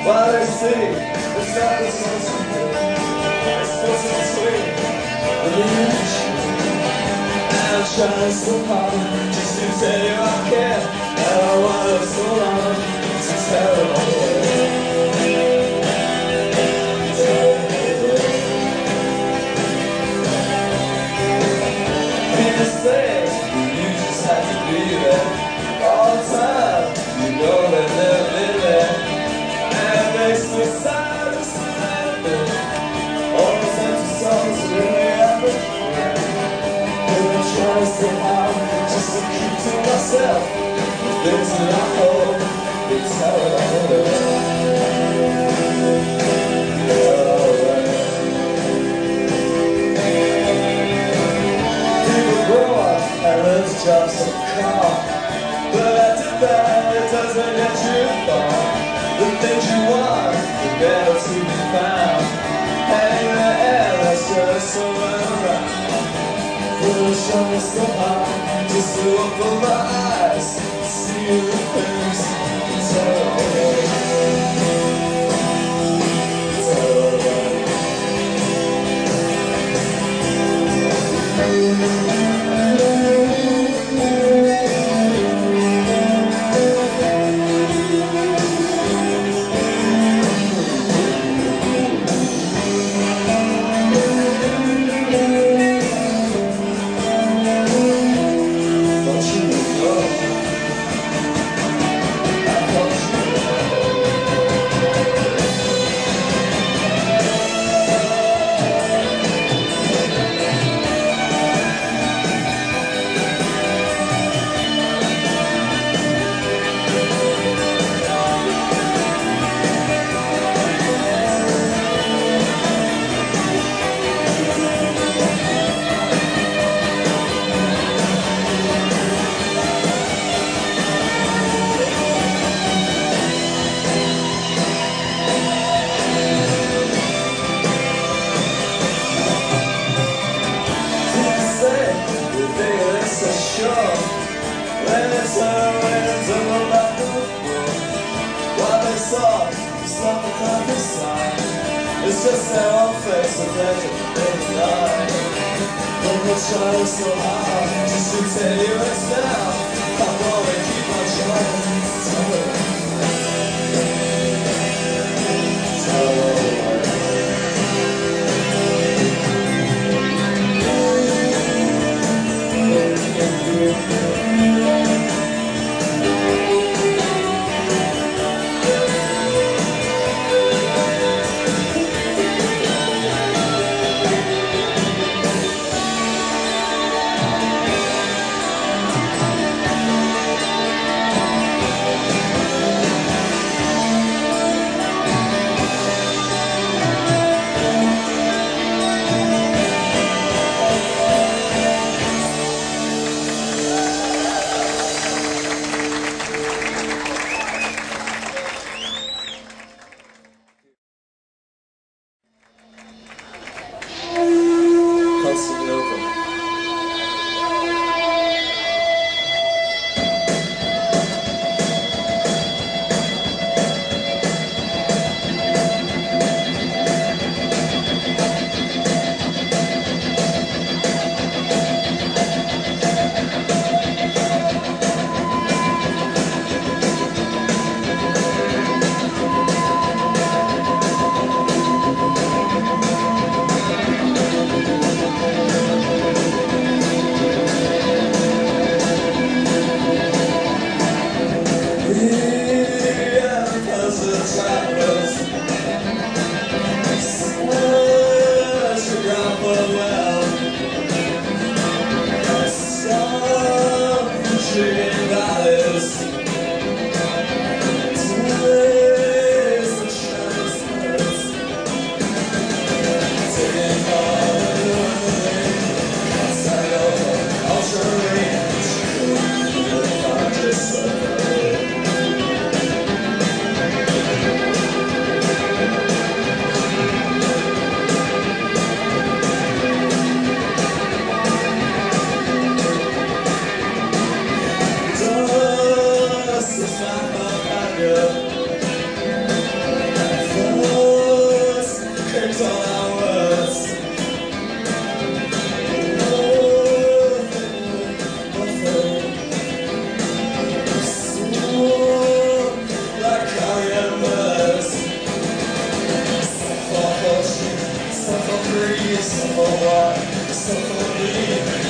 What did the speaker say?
While they say it's not the source of good, it's supposed to be sweet, but leave it true. And I'm trying so hard just to tell you I care, and I want so long to tell it all away. People say you just have to be there all the time, you know they've never been there. Makes me sad to surrender all those empty songs that really happen. I've been trying so hard just to keep to myself the things that I hold, they tell it all away. People grow up and learn to drive some car, but after that it doesn't get you far. The things you want, they're better to be found. Hang in the air, that's just so around. We'll show me so hard, just to open my eyes, see the things you tell me. It's just their own face of pleasure in life. But we're trying so hard just to tell you it's now. I'm gonna keep on trying to tell it. some more water, some more breathe.